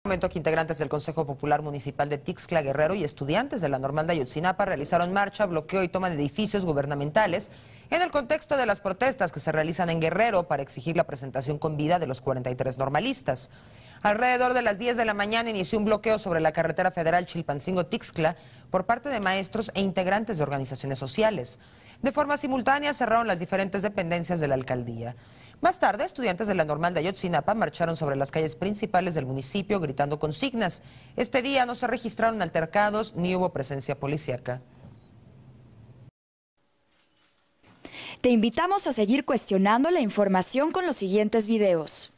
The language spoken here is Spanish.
Momento que integrantes del Consejo Popular Municipal de Tixtla Guerrero y estudiantes de la Normal de Ayotzinapa realizaron marcha, bloqueo y toma de edificios gubernamentales en el contexto de las protestas que se realizan en Guerrero para exigir la presentación con vida de los 43 normalistas. Alrededor de las 10 de la mañana inició un bloqueo sobre la carretera federal Chilpancingo-Tixtla por parte de maestros e integrantes de organizaciones sociales. De forma simultánea cerraron las diferentes dependencias de la alcaldía. Más tarde, estudiantes de la Normal de Ayotzinapa marcharon sobre las calles principales del municipio gritando consignas. Este día no se registraron altercados ni hubo presencia policíaca. Te invitamos a seguir cuestionando la información con los siguientes videos.